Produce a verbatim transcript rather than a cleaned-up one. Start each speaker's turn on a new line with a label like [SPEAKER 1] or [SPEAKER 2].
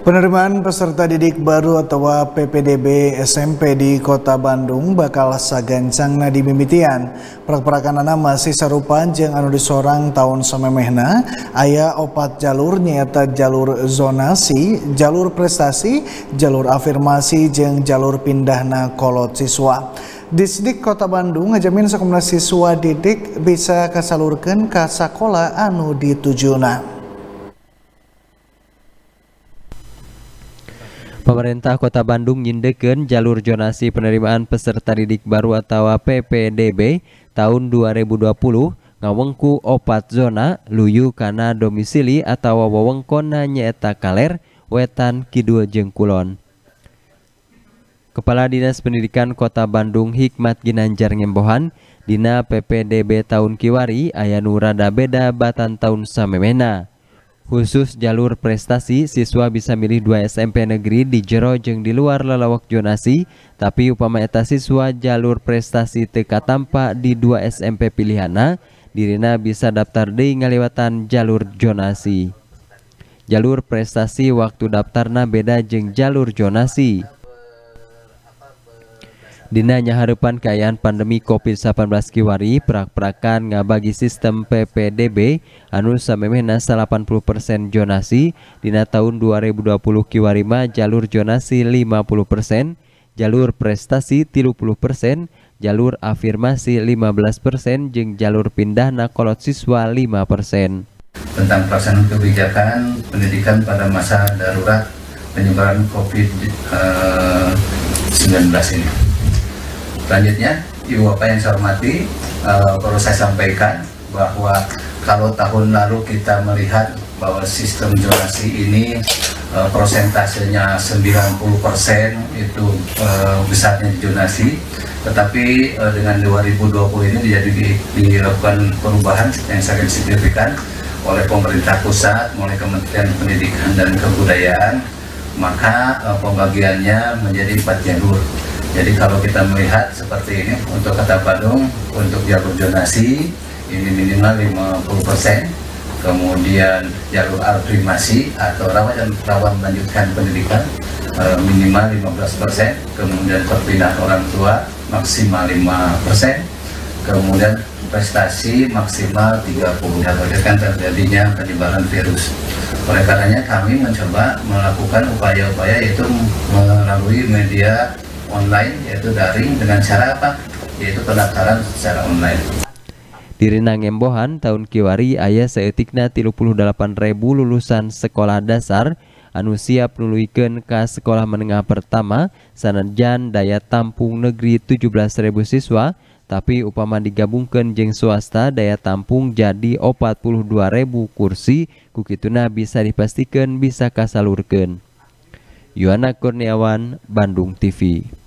[SPEAKER 1] Penerimaan peserta didik baru atau P P D B S M P di Kota Bandung bakal sagancangna di mimitian. Perak-perakanana masih sarupa jeung anu disorang tahun samemehna, aya opat jalur nyaeta jalur zonasi, jalur prestasi, jalur afirmasi jeung jalur pindahna kolot siswa. Disdik Kota Bandung ngajamin sakumna siswa didik bisa kasalurkeun ka sakola anu ditujuna.
[SPEAKER 2] Pemerintah Kota Bandung nyindekeun jalur zonasi penerimaan peserta didik baru atau P P D B tahun dua ribu dua puluh ngawengku opat zona luyu kana domisili atau wewengkonna nyaeta Kaler, Wetan, Kidul jeung Kulon. Kepala Dinas Pendidikan Kota Bandung Hikmat Ginanjar ngembohan dina P P D B tahun kiwari aya nu rada beda batan tahun samemehna. Khusus jalur prestasi, siswa bisa milih dua S M P negeri di jero jeung di luar lalawak zonasi, tapi upama eta siswa jalur prestasi teu katampa di dua S M P pilihanna, dirina bisa daftar deui ngaliwatan jalur zonasi. Jalur prestasi waktu daftarna beda jeung jalur zonasi. Dina nyahareupan kaayaan pandemi COVID delapan belas kiwari, perak-perakan ngabagi sistem P P D B anu samemehna delapan puluh persen zonasi, dina tahun dua ribu dua puluh kiwari mah jalur zonasi lima puluh persen, jalur prestasi tiga puluh persen, jalur afirmasi lima belas persen jeung jalur pindahna kolot siswa lima persen.
[SPEAKER 3] Tentang pelaksanaan kebijakan pendidikan pada masa darurat penyebaran COVID sembilan belas ini. Selanjutnya, Ibu Bapak yang saya hormati, uh, perlu saya sampaikan bahwa kalau tahun lalu kita melihat bahwa sistem zonasi ini uh, prosentasenya sembilan puluh persen itu uh, besarnya zonasi, tetapi uh, dengan dua ribu dua puluh ini jadi di, dilakukan perubahan yang sangat signifikan oleh pemerintah pusat, oleh Kementerian Pendidikan dan Kebudayaan, maka uh, pembagiannya menjadi empat jalur. Jadi kalau kita melihat seperti ini untuk Kota Bandung, untuk jalur zonasi ini minimal lima puluh persen, kemudian jalur afirmasi atau rawan rawan melanjutkan pendidikan minimal lima belas persen, kemudian perpindahan orang tua maksimal lima persen, kemudian prestasi maksimal tiga puluh persen, kan terjadinya penyebaran virus. Oleh karenanya kami mencoba melakukan upaya-upaya itu melalui media online, yaitu daring, dengan cara apa? Yaitu pendaftaran secara online.
[SPEAKER 2] Dirina ngembohan tahun kiwari aya saeutikna tilu puluh delapan ribu lulusan sekolah dasar anu siap nuluykeun ka sekolah menengah pertama sanajan daya tampung negeri tujuh belas ribu siswa, tapi upama digabungkeun jeung swasta daya tampung jadi empat puluh dua ribu kursi, kukituna bisa dipastikeun bisa kasalurkeun. Yuana Kurniawan, Bandung T V.